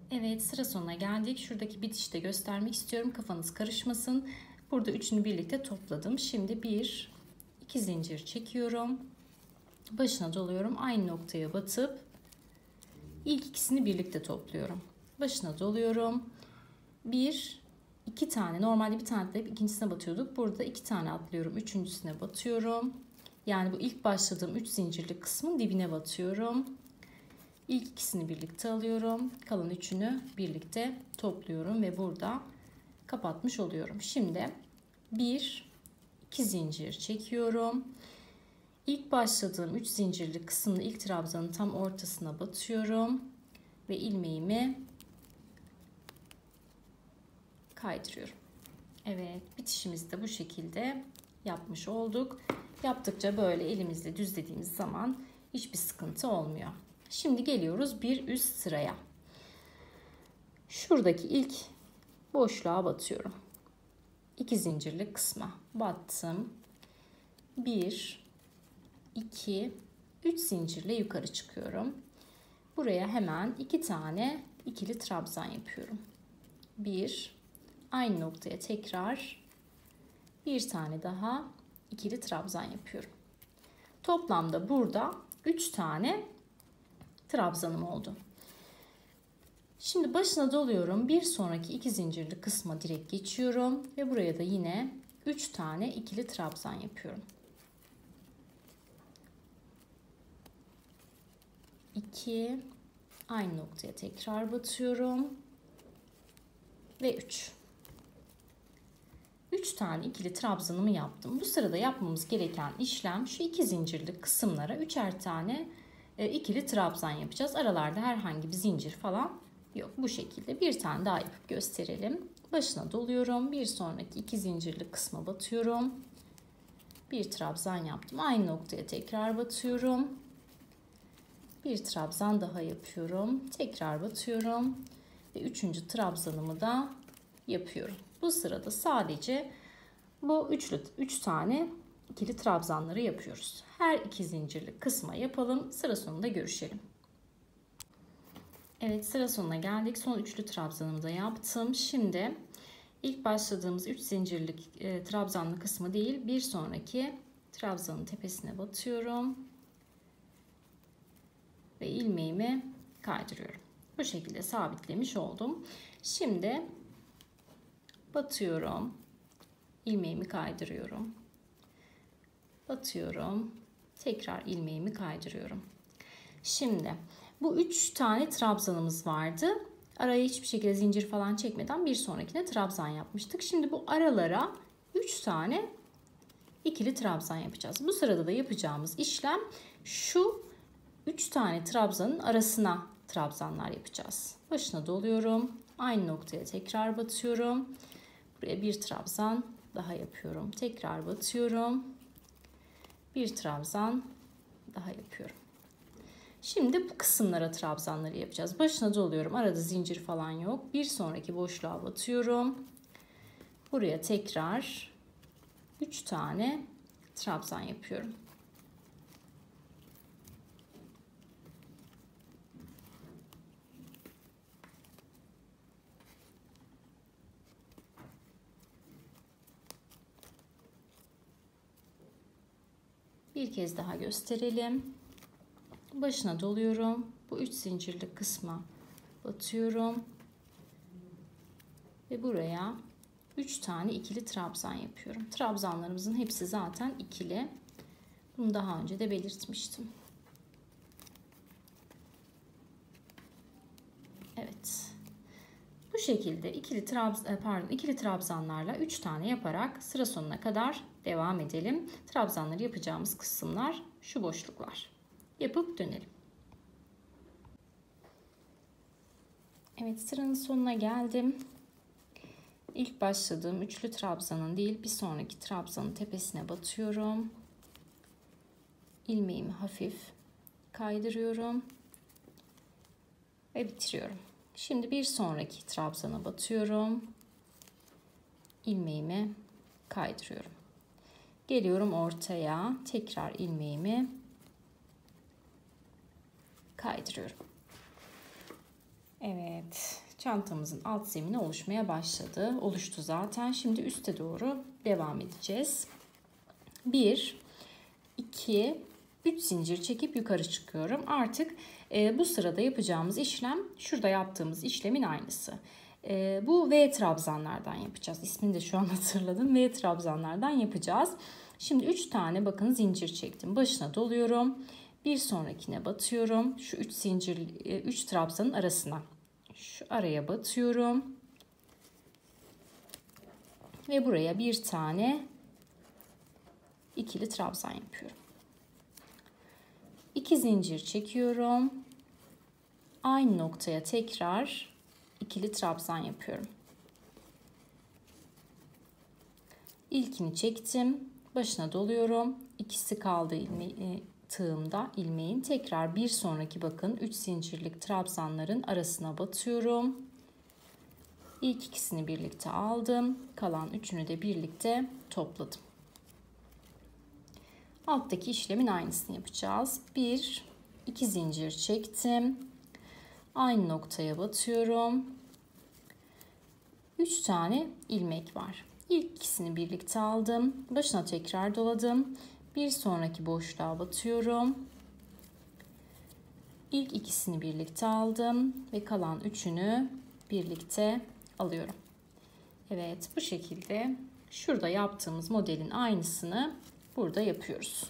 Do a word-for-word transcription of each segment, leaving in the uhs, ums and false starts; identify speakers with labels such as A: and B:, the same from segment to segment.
A: Evet, sıra sonuna geldik. Şuradaki bitişi de göstermek istiyorum. Kafanız karışmasın. Burada üçünü birlikte topladım. Şimdi bir, iki zincir çekiyorum. Başına doluyorum. Aynı noktaya batıp ilk ikisini birlikte topluyorum. Başına doluyorum. Bir, iki tane. Normalde bir tane atlayıp ikincisine batıyorduk. Burada iki tane atlıyorum. Üçüncüsüne batıyorum. Yani bu ilk başladığım üç zincirlik kısmın dibine batıyorum. İlk ikisini birlikte alıyorum. Kalan üçünü birlikte topluyorum ve burada kapatmış oluyorum. Şimdi bir, iki zincir çekiyorum. İlk başladığım üç zincirlik kısımda ilk trabzanın tam ortasına batıyorum ve ilmeğimi kaydırıyorum. Evet, bitişimizi de bu şekilde yapmış olduk. Yaptıkça böyle elimizle düzlediğimiz zaman hiçbir sıkıntı olmuyor. Şimdi geliyoruz bir üst sıraya. Şuradaki ilk boşluğa batıyorum. İki zincirlik kısma battım. bir, iki, üç zincirle yukarı çıkıyorum. Buraya hemen iki tane ikili trabzan yapıyorum. bir, aynı noktaya tekrar bir tane daha ikili trabzan yapıyorum. Toplamda burada üç tane trabzanım oldu. Şimdi başına doluyorum. Bir sonraki iki zincirli kısma direkt geçiyorum ve buraya da yine üç tane ikili trabzan yapıyorum. iki, aynı noktaya tekrar batıyorum ve üç. üç tane ikili trabzanımı yaptım. Bu sırada yapmamız gereken işlem şu iki zincirli kısımlara üçer tane ikili trabzan yapacağız. Aralarda herhangi bir zincir falan yok. Bu şekilde bir tane daha yapıp gösterelim. Başına doluyorum. Bir sonraki iki zincirli kısma batıyorum. Bir trabzan yaptım. Aynı noktaya tekrar batıyorum. Bir trabzan daha yapıyorum. Tekrar batıyorum. Ve üçüncü trabzanımı da yapıyorum. Bu sırada sadece bu üçlü üç tane ikili trabzanları yapıyoruz. Her iki zincirli kısma yapalım. Sıra sonunda görüşelim. Evet, sıra sonuna geldik. Son üçlü trabzanımı da yaptım. Şimdi ilk başladığımız üç zincirlik e, trabzanlı kısmı değil, bir sonraki trabzanın tepesine batıyorum ve ilmeğimi kaydırıyorum. Bu şekilde sabitlemiş oldum. Şimdi batıyorum, ilmeğimi kaydırıyorum, batıyorum, tekrar ilmeğimi kaydırıyorum. Şimdi bu üç tane trabzanımız vardı. Araya hiçbir şekilde zincir falan çekmeden bir sonrakine trabzan yapmıştık. Şimdi bu aralara üç tane ikili trabzan yapacağız. Bu sırada da yapacağımız işlem şu üç tane trabzanın arasına trabzanlar yapacağız. Başına doluyorum. Aynı noktaya tekrar batıyorum. Buraya bir trabzan daha yapıyorum. Tekrar batıyorum. Bir trabzan daha yapıyorum. Şimdi bu kısımlara trabzanları yapacağız. Başına doluyorum. Arada zincir falan yok. Bir sonraki boşluğa batıyorum. Buraya tekrar üç tane trabzan yapıyorum. Bir kez daha gösterelim. Başına doluyorum. Bu üç zincirlik kısma batıyorum. Ve buraya üç tane ikili trabzan yapıyorum. Trabzanlarımızın hepsi zaten ikili. Bunu daha önce de belirtmiştim. Evet. Bu şekilde ikili trabzan pardon ikili trabzanlarla üç tane yaparak sıra sonuna kadar devam edelim. Trabzanları yapacağımız kısımlar şu boşluklar. Yapıp dönelim. Evet, sıranın sonuna geldim. İlk başladığım üçlü trabzanın değil, bir sonraki trabzanın tepesine batıyorum. İlmeğimi hafif kaydırıyorum ve bitiriyorum. Şimdi bir sonraki trabzana batıyorum. İlmeğimi kaydırıyorum. Geliyorum ortaya, tekrar ilmeğimi kaydırıyorum. Evet, çantamızın alt zemini oluşmaya başladı. Oluştu zaten. Şimdi üste doğru devam edeceğiz. bir, iki, üç zincir çekip yukarı çıkıyorum. Artık e, bu sırada yapacağımız işlem şurada yaptığımız işlemin aynısı. E, bu V trabzanlardan yapacağız. İsmini de şu an hatırladım. V trabzanlardan yapacağız. Şimdi üç tane bakın zincir çektim. Başına doluyorum. Bir sonrakine batıyorum. Şu üç zincir, üç trabzanın arasına. Şu araya batıyorum. Ve buraya bir tane ikili trabzan yapıyorum. İki zincir çekiyorum. Aynı noktaya tekrar ikili trabzan yapıyorum. İlkini çektim. Başına doluyorum. İkisi kaldı ilmeği, tığımda ilmeğin. Tekrar bir sonraki bakın üç zincirlik trabzanların arasına batıyorum. İlk ikisini birlikte aldım. Kalan üçünü de birlikte topladım. Alttaki işlemin aynısını yapacağız. bir, iki zincir çektim. Aynı noktaya batıyorum. üç tane ilmek var. İlk ikisini birlikte aldım. Başına tekrar doladım. Bir sonraki boşluğa batıyorum. İlk ikisini birlikte aldım ve kalan üçünü birlikte alıyorum. Evet, bu şekilde şurada yaptığımız modelin aynısını burada yapıyoruz.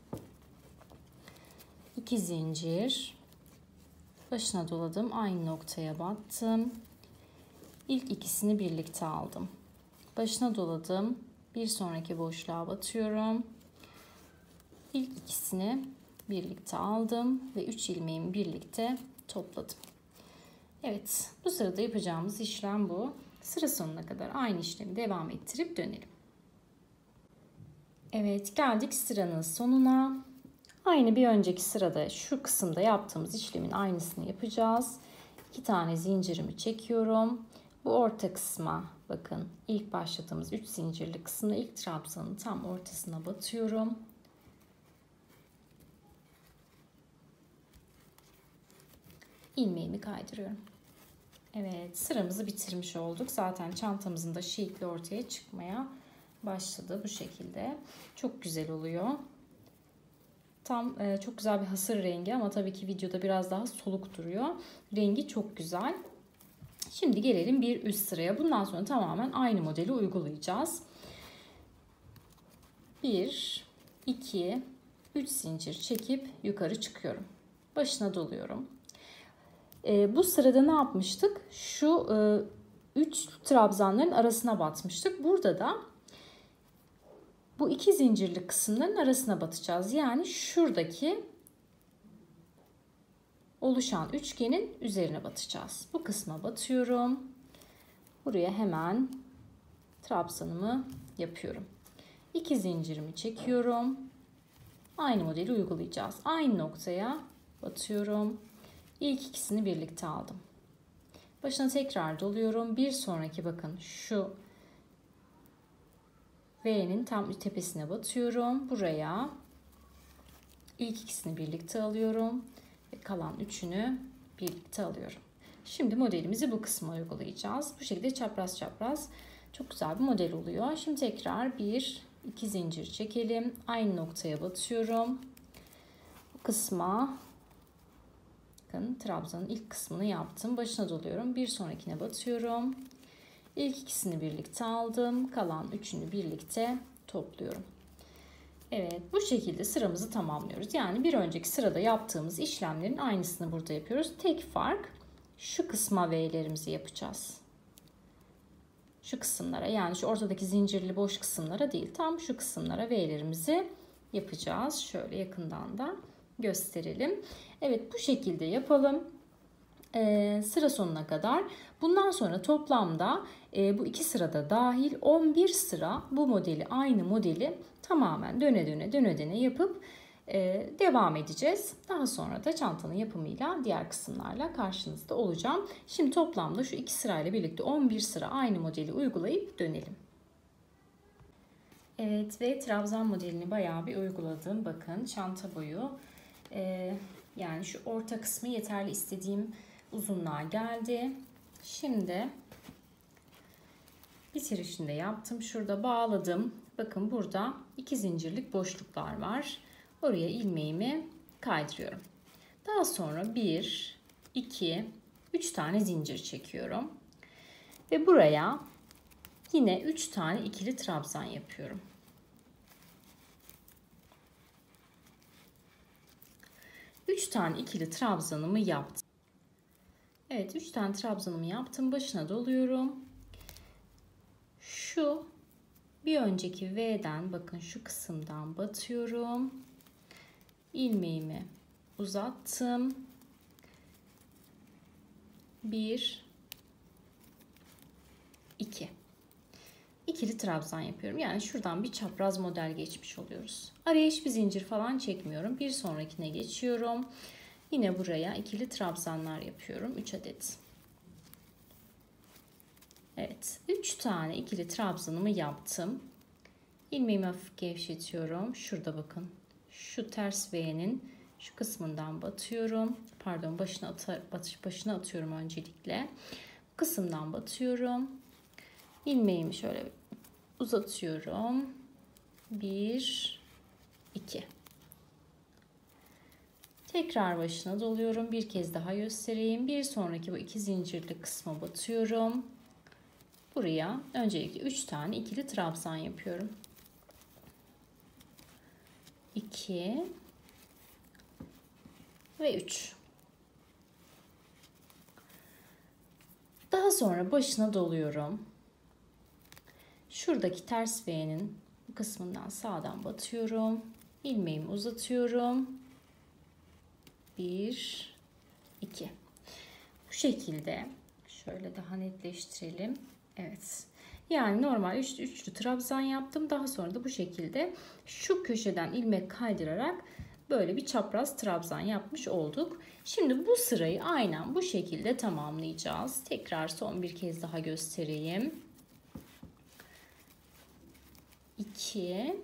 A: iki zincir, başına doladım, aynı noktaya battım. İlk ikisini birlikte aldım. Başına doladım, bir sonraki boşluğa batıyorum. İlk ikisini birlikte aldım ve üç ilmeğimi birlikte topladım. Evet, bu sırada yapacağımız işlem bu. Sıra sonuna kadar aynı işlemi devam ettirip dönelim. Evet, geldik sıranın sonuna. Aynı bir önceki sırada şu kısımda yaptığımız işlemin aynısını yapacağız. İki tane zincirimi çekiyorum. Bu orta kısma bakın, ilk başladığımız üç zincirli kısımda ilk trabzanın tam ortasına batıyorum. İlmeğimi kaydırıyorum. Evet, sıramızı bitirmiş olduk. Zaten çantamızın da şekli ortaya çıkmaya başladı bu şekilde. Çok güzel oluyor. Tam e, çok güzel bir hasır rengi ama tabii ki videoda biraz daha soluk duruyor. Rengi çok güzel. Şimdi gelelim bir üst sıraya. Bundan sonra tamamen aynı modeli uygulayacağız. bir, iki, üç zincir çekip yukarı çıkıyorum. Başına doluyorum. E, bu sırada ne yapmıştık? Şu üç e, trabzanların arasına batmıştık. Burada da bu iki zincirlik kısımların arasına batacağız. Yani şuradaki oluşan üçgenin üzerine batacağız. Bu kısma batıyorum. Buraya hemen trabzanımı yapıyorum. İki zincirimi çekiyorum. Aynı modeli uygulayacağız. Aynı noktaya batıyorum. İlk ikisini birlikte aldım. Başına tekrar doluyorum. Bir sonraki bakın şu V'nin tam tepesine batıyorum. Buraya ilk ikisini birlikte alıyorum ve kalan üçünü birlikte alıyorum. Şimdi modelimizi bu kısma uygulayacağız. Bu şekilde çapraz çapraz çok güzel bir model oluyor. Şimdi tekrar bir iki zincir çekelim. Aynı noktaya batıyorum. Bu kısma bakın trabzanın ilk kısmını yaptım. Başına doluyorum. Bir sonrakine batıyorum. İlk ikisini birlikte aldım. Kalan üçünü birlikte topluyorum. Evet, bu şekilde sıramızı tamamlıyoruz. Yani bir önceki sırada yaptığımız işlemlerin aynısını burada yapıyoruz. Tek fark şu kısma V'lerimizi yapacağız. Şu kısımlara, yani şu ortadaki zincirli boş kısımlara değil, tam şu kısımlara V'lerimizi yapacağız. Şöyle yakından da gösterelim. Evet, bu şekilde yapalım. Ee, sıra sonuna kadar. Bundan sonra toplamda e, bu iki sırada dahil on bir sıra bu modeli, aynı modeli tamamen döne döne döne döne yapıp e, devam edeceğiz. Daha sonra da çantanın yapımıyla diğer kısımlarla karşınızda olacağım. Şimdi toplamda şu iki sırayla birlikte on bir sıra aynı modeli uygulayıp dönelim. Evet, ve trabzan modelini bayağı bir uyguladım. Bakın çanta boyu e, yani şu orta kısmı yeterli istediğim uzunluğa geldi. Şimdi bitirişinde yaptım. Şurada bağladım. Bakın burada iki zincirlik boşluklar var. Oraya ilmeğimi kaydırıyorum. Daha sonra bir, iki, üç tane zincir çekiyorum. Ve buraya yine üç tane ikili trabzan yapıyorum. üç tane ikili trabzanımı yaptım. Evet, üç tane trabzanımı yaptım. Başına doluyorum. Şu bir önceki V'den, bakın şu kısımdan batıyorum. İlmeğimi uzattım. bir, iki. İkili trabzan yapıyorum. Yani şuradan bir çapraz model geçmiş oluyoruz. Araya hiçbir zincir falan çekmiyorum. Bir sonrakine geçiyorum. Yine buraya ikili trabzanlar yapıyorum. üç adet. Evet. üç tane ikili trabzanımı yaptım. İlmeğimi hafif gevşetiyorum. Şurada bakın. Şu ters V'nin şu kısmından batıyorum. Pardon, başına, atar, başına atıyorum öncelikle. Bu kısımdan batıyorum. İlmeğimi şöyle uzatıyorum. bir, iki. Tekrar başına doluyorum. Bir kez daha göstereyim. Bir sonraki bu iki zincirli kısma batıyorum. Buraya öncelikle üç tane ikili trabzan yapıyorum. iki ve üç. Daha sonra başına doluyorum. Şuradaki ters V'nin bu kısmından sağdan batıyorum. İlmeğimi uzatıyorum. bir, iki. Bu şekilde şöyle daha netleştirelim. Evet. Yani normal üç, üçlü trabzan yaptım. Daha sonra da bu şekilde şu köşeden ilmek kaydırarak böyle bir çapraz trabzan yapmış olduk. Şimdi bu sırayı aynen bu şekilde tamamlayacağız. Tekrar son bir kez daha göstereyim. iki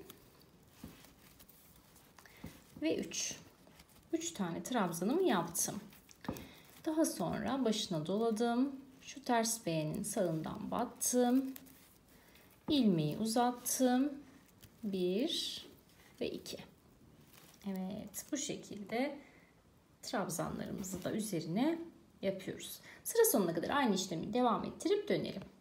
A: ve üç. üç tane trabzanımı yaptım. Daha sonra başına doladım. Şu ters V'nin sağından battım. İlmeği uzattım. bir ve iki. Evet, bu şekilde trabzanlarımızı da üzerine yapıyoruz. Sıra sonuna kadar aynı işlemi devam ettirip dönelim.